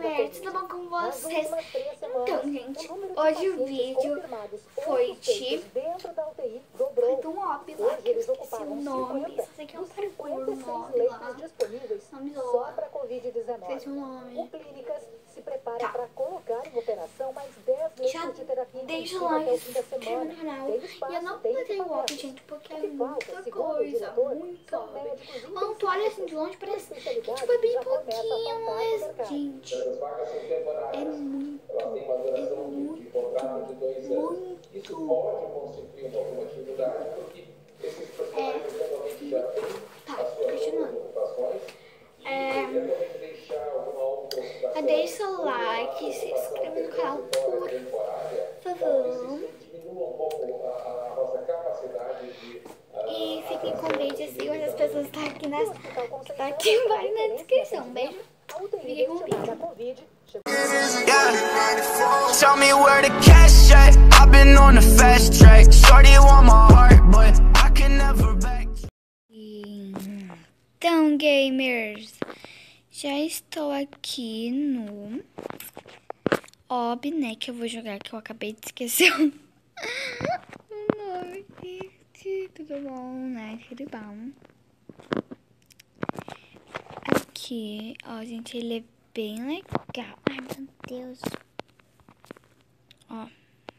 gamers, tudo bom com vocês? Então, gente, hoje o vídeo foi de um mob lá, que eu esqueci o nome, só sei que é um parkour mob lá, nome zoa, esqueci o nome. Tá, já deixa o like, se inscreva no canal, e eu não completei o mob, gente, porque é muita coisa, muito mob. Quando tu olha assim de longe, parece que tipo, é bem pouquinho, mas, gente, é muito. Tá, continuando. Deixa o like, se inscreva no canal, por favor. E fiquem com o vídeo, sigam as pessoas que tá aqui embaixo na descrição. Beijo. Fiquem com o vídeo. Yeah, tell me where the cash at. I've been on the fast track. Shorty want my heart, but I can never back. Então, gamers, já estou aqui no Ob, né, que eu vou jogar, que eu acabei de esquecer o nome. Tudo bom, né? Tudo bom. Aqui, ó, gente, ele é bem legal. Ai, meu Deus. Ó.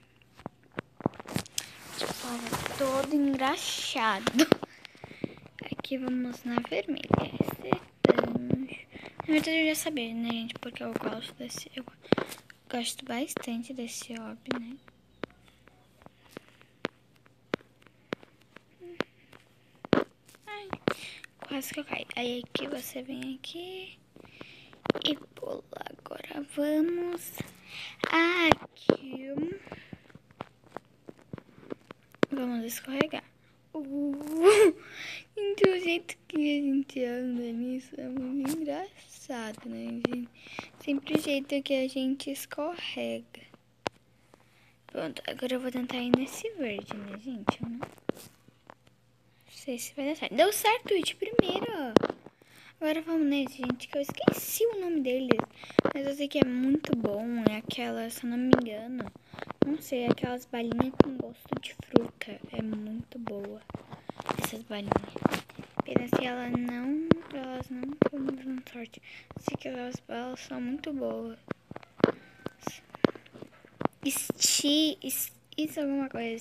Olha, todo engraxado. Aqui vamos na vermelha. Acertamos. Na verdade eu já sabia, né, gente? Porque eu gosto desse... Eu gosto bastante desse hobby, né? Ai, quase que eu caí. Aí aqui você vem aqui e pula. Agora vamos aqui. Vamos escorregar. Então o jeito que a gente anda nisso é muito engraçado, né, gente? Sempre o jeito que a gente escorrega. Pronto, agora eu vou tentar ir nesse verde, né, gente? Eu não sei se vai dar certo. Deu certo de primeira. Agora vamos nesse, gente, que eu esqueci o nome dele. Mas eu sei que é muito bom. É aquela, se eu não me engano, não sei, aquelas balinhas com gosto de fruta. É muito boa essas balinhas. Pena que elas não estão me dando sorte. Sei que elas balas são muito boas. Isso é alguma coisa.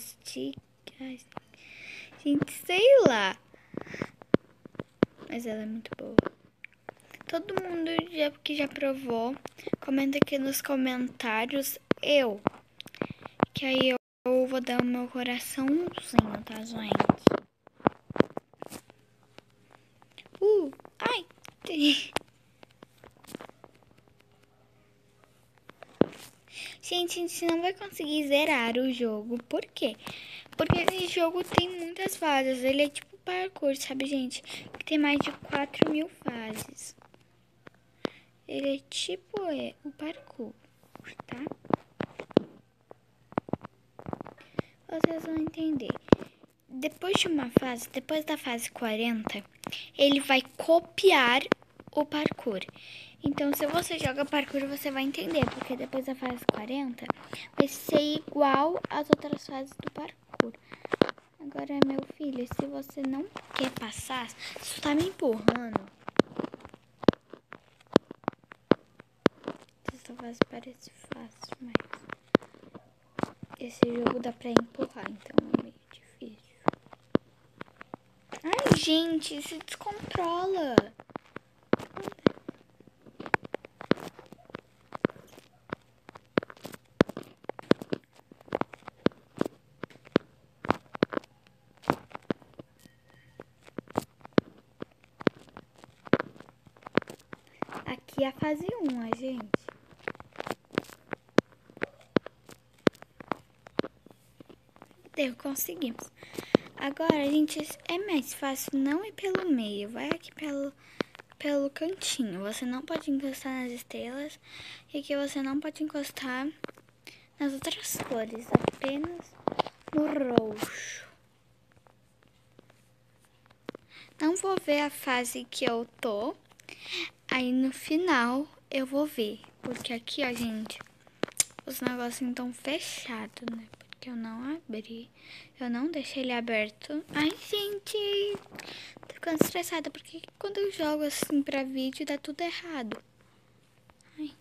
Gente, sei lá. Mas ela é muito boa. Todo mundo que já provou, comenta aqui nos comentários que aí eu vou dar o meu coraçãozinho, tá, gente? Ai! Gente, a gente não vai conseguir zerar o jogo. Por quê? Porque esse jogo tem muitas fases. Ele é tipo parkour, sabe, gente? Que tem mais de 4.000 fases. Ele é tipo o parkour, tá? Vocês vão entender. Depois de uma fase, depois da fase 40, ele vai copiar o parkour. Então, se você joga parkour, você vai entender, porque depois da fase 40, vai ser igual às outras fases do parkour. Agora, meu filho, se você não quer passar, você tá me empurrando. Essa fase parece fácil, mas esse jogo dá pra empurrar, então é meio difícil. Ai, gente, se descontrola. Aqui é a fase 1, gente. Conseguimos. Agora, gente, é mais fácil não ir pelo meio. Vai aqui pelo cantinho. Você não pode encostar nas estrelas. E aqui você não pode encostar nas outras cores. Apenas no roxo. Não vou ver a fase que eu tô. Aí no final eu vou ver. Porque aqui, ó, gente, os negocinhos estão fechados, né? Porque eu não abri. Eu não deixei ele aberto. Ai, gente, tô ficando estressada. Porque quando eu jogo assim pra vídeo, dá tudo errado. Ai.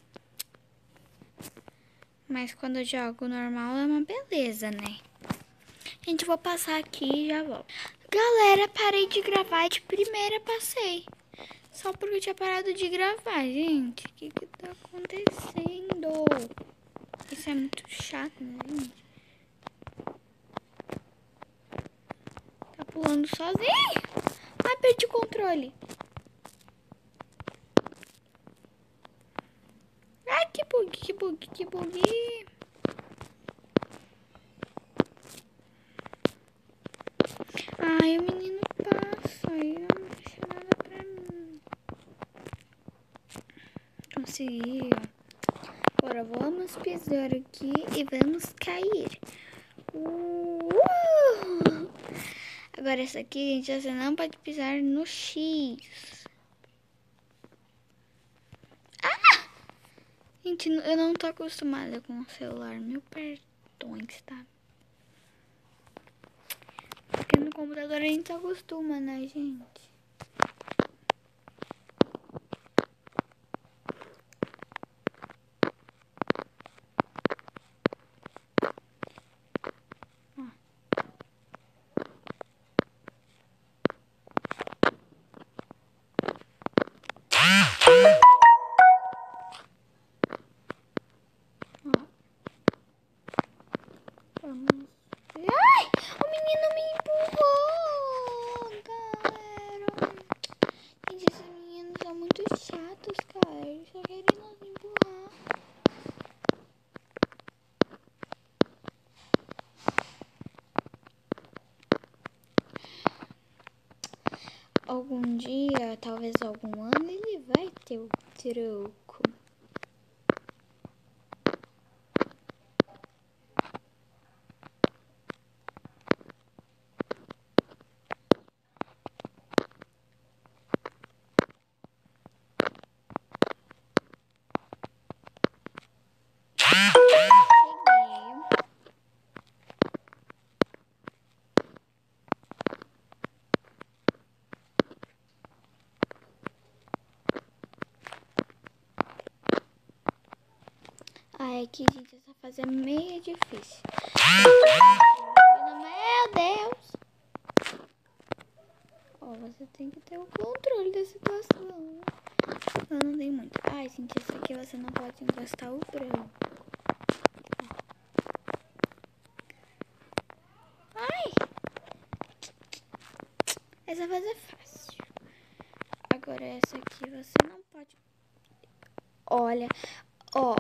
Mas quando eu jogo normal, é uma beleza, né? Gente, eu vou passar aqui e já volto. Galera, parei de gravar. De primeira passei. Só porque eu tinha parado de gravar, gente. O que que tá acontecendo? Isso é muito chato, né, gente? Tá pulando sozinho. Ai, perdi o controle. Ai, que bug, que bug, que bug. Ai, o menino passa e não deixa nada pra mim. Consegui, ó. Agora vamos pisar aqui e vamos cair. Agora essa aqui, gente, você não pode pisar no X. Ah! Gente, eu não tô acostumada com o celular. Mil perdões, tá? Porque no computador a gente se acostuma, né, gente? Ai, o menino me empurrou, galera. Gente, esses meninos são muito chatos, cara. Eles só querem nos empurrar. Algum dia, talvez algum ano, ele vai ter o troco. Ai, aqui, gente, essa fase é meio difícil. Meu Deus! Ó, você tem que ter o controle da situação. Eu não tenho muito. Ai, gente, essa aqui você não pode encostar o branco. Ai! Essa fase é fácil. Agora essa aqui você não pode. Olha, ó.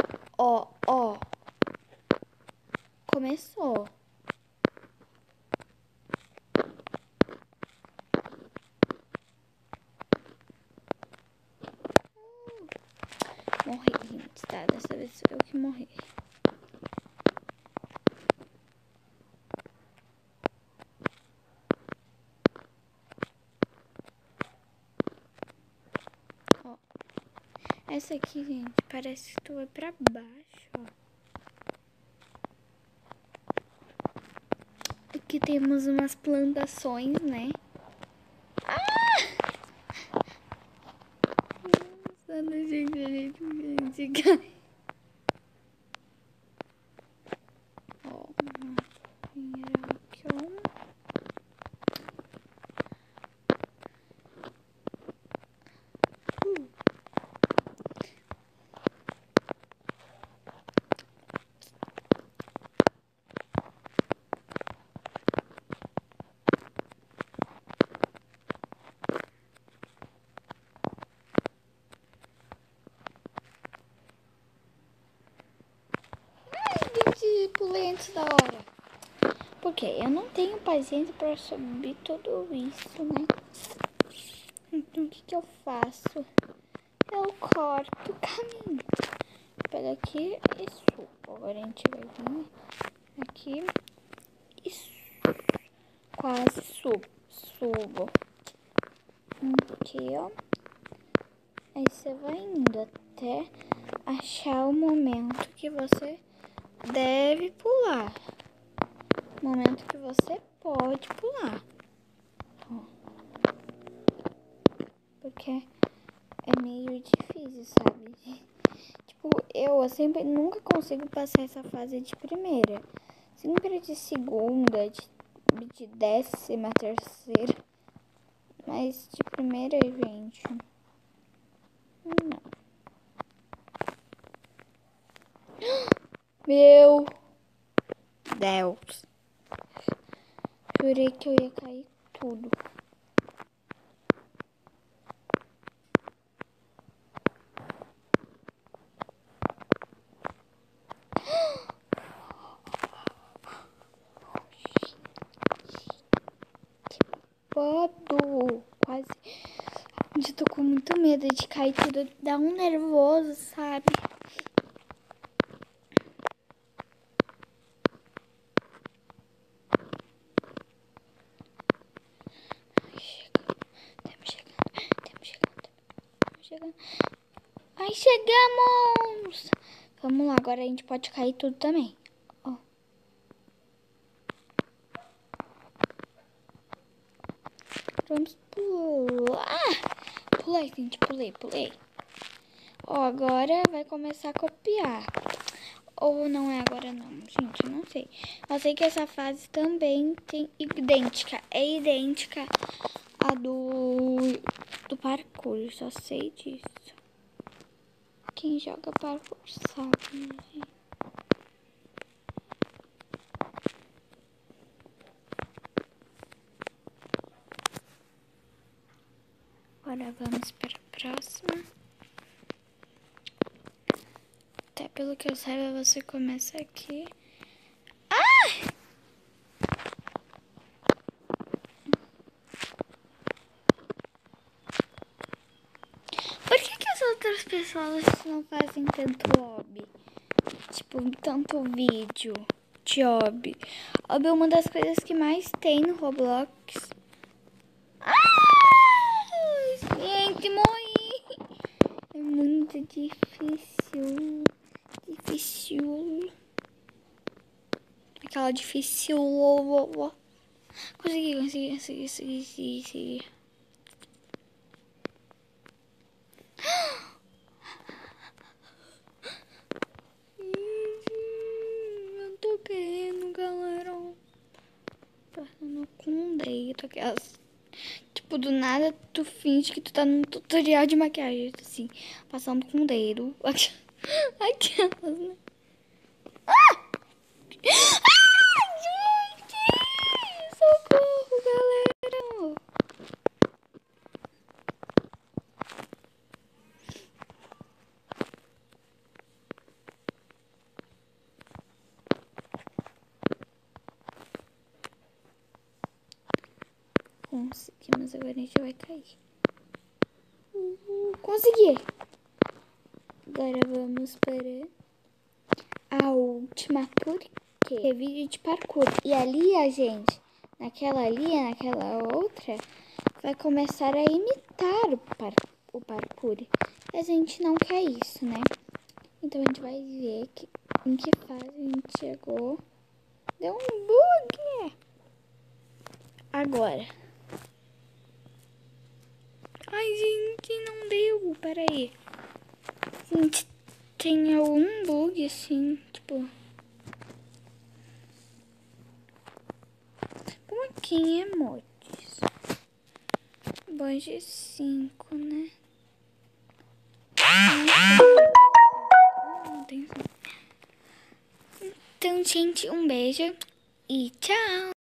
Começou. Morri, gente, tá? Dessa vez eu que morri. Ó. Essa aqui, gente, parece que tu vai pra baixo, ó. Aqui temos umas plantações, né? Ah! Nossa, gente cai. Ó, pulei antes da hora. Porque eu não tenho paciência pra subir tudo isso, né? Então o que eu faço? Eu corto o caminho. Pega aqui e subo. Agora a gente vai vir aqui e quase subo. Aqui, ó. Aí você vai indo até achar o momento que você deve pular. Momento que você pode pular. Porque é meio difícil, sabe? Tipo, eu sempre nunca consigo passar essa fase de primeira. Sempre de segunda, de 13ª. Mas de primeira, gente, não. Meu Deus. Jurei que eu ia cair tudo. Quase. Eu tô com muito medo de cair tudo. Dá um nervoso, sabe? Estamos chegando. Ai, chegamos! Vamos lá, agora a gente pode cair tudo também. Ó. Vamos pular. Pulei, gente, pulei. Ó, agora vai começar a copiar. Ou não é agora não, gente, não sei. Eu sei que essa fase também é idêntica à do parkour, só sei disso. Quem joga parkour sabe, né, gente? Agora vamos para a próxima. Até pelo que eu saiba, você começa aqui. Ah! Por que as outras pessoas não fazem tanto hobby? Tipo, tanto vídeo de hobby. Hobby é uma das coisas que mais tem no Roblox. Ah! Gente, morri! É muito difícil. Aquela difícil. Consegui. Eu tô querendo, galera. Passando com um dedo. Aquelas. Tipo, do nada tu finge que tu tá num tutorial de maquiagem. Assim, passando com um dedo. Aquelas, né? Ah! Ai, gente! Socorro, galera! Conseguimos, agora a gente vai cair. Consegui! Agora vamos para a última, porque é vídeo de parkour. E ali a gente, naquela outra, vai começar a imitar o parkour. E a gente não quer isso, né? Então a gente vai ver em que fase a gente chegou. Deu um bug! Agora. Ai, gente, não deu. Peraí. Gente, tem algum bug assim, tipo... Como aqui em emojis. Banje 5, né? Não tem. Então, gente, um beijo e tchau!